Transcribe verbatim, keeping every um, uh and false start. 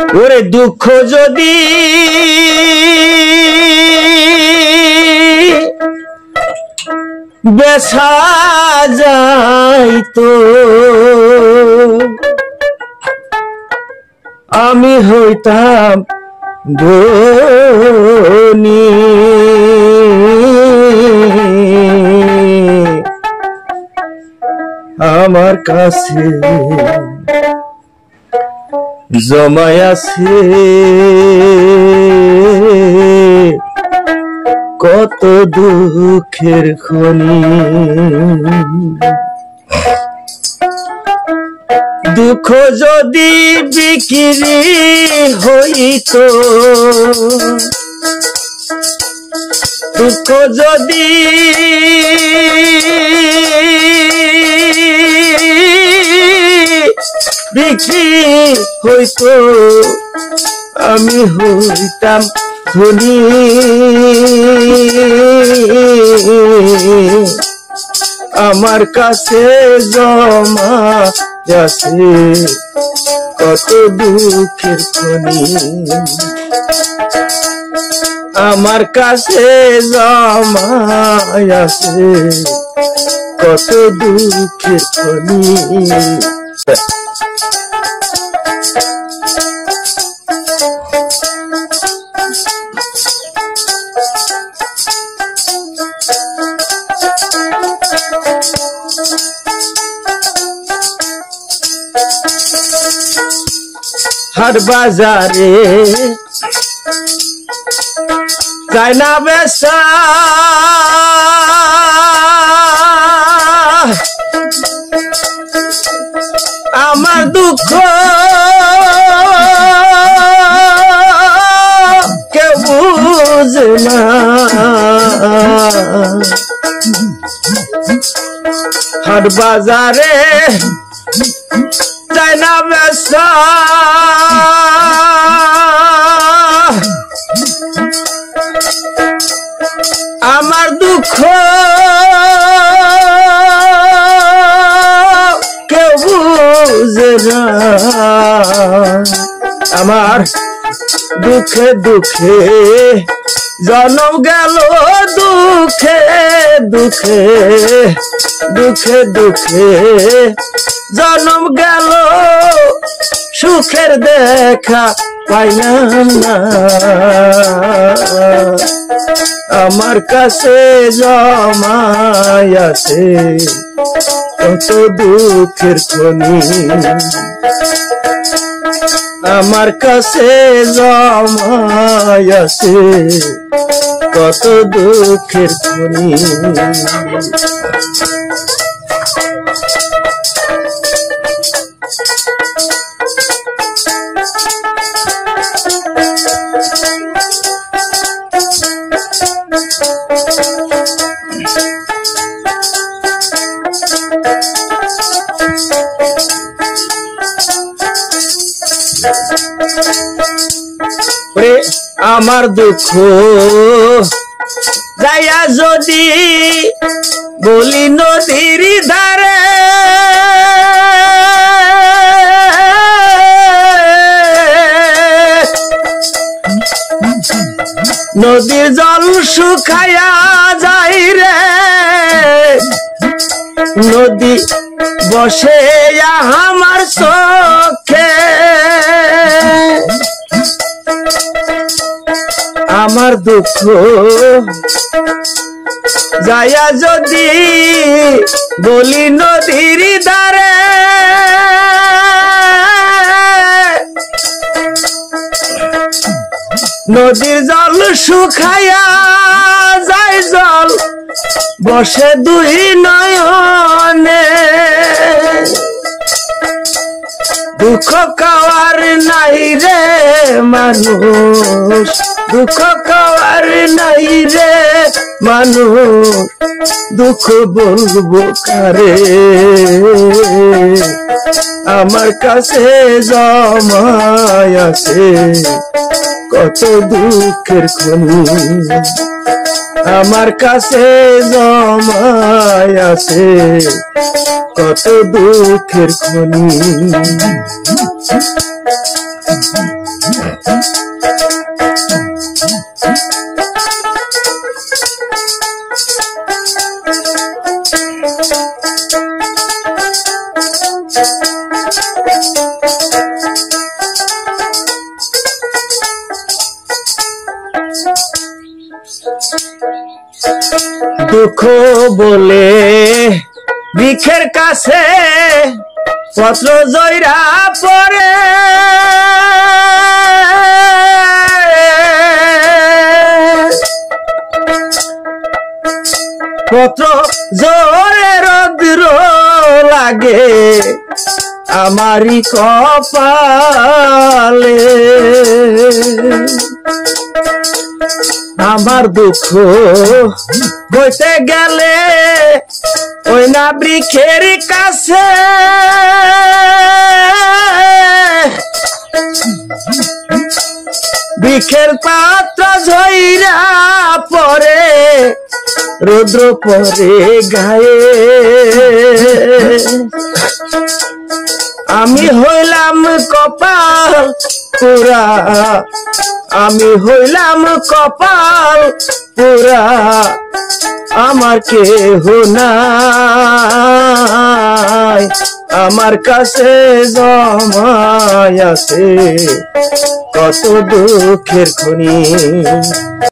ওরে দুঃখ যদি বেচা যাইতো আমি হইতাম ধনী আমার কাছে জমায় আছে কত দুঃখের খনি দুঃখ যদি বিক্রি হইতো দুঃখ যদি বিক্রি হইতো আমি হইতাম ধনী আমার কাছে জমা আছে কত দুঃখের খনি আমার কাছে জমা আছে কত দুঃখের খনি হাট বাজারে যায় না বেচা আমার দুঃখ কেউ বুঝে না হাট বাজারে যায় না বেচা আমার দুঃখ কেউ বুঝে না আমার দুঃখে দুঃখে জন্ম গেল দুঃখে দুঃখে দুঃখে দুঃখে জন্ম গেল সুখের দেখা পাইলাম না আমার কাছে জমায় আছে কত দুঃখের খনি আমার কাছে জমায় আছে কত দুঃখের খনি আমার দুঃখ যাইয়া যদি বলি নদীর ধারে নদীর জল শুকাইয়া যাই রে নদী বসে আমার চোখে আমার দুঃখ যাইয়া যদি বলি নদীর ধারে নদীর জল শুকাইয়া যায় জল বসে দুই নয়নে দুঃখ কাওয়ার নাই রে মানুষ দুঃখ কাওয়ার নাই রে মানুষ দুঃখ বলবো কারে আমার কাছে জমায় আছে কত দুঃখের খনি আমার কাছে জমায় আছে কত দুঃখের খনি দুঃখ বলে বৃক্ষের কাছে পত্র জয়রা পড়ে, পত্র জোরে রৌদ্র লাগে আমারি কপালে। আমার দুঃখ বইতে গেলে ওই না বৃক্ষের কাছে, বৃক্ষের পাত্র ঝইরা পরে রৌদ্র পরে গায়ে। আমি হইলাম কপাল পুরা, আমি হইলাম কপাল পুরা, আমার কেহ নাই, আমার কাছে জমায় আছে কত দুঃখের খনি।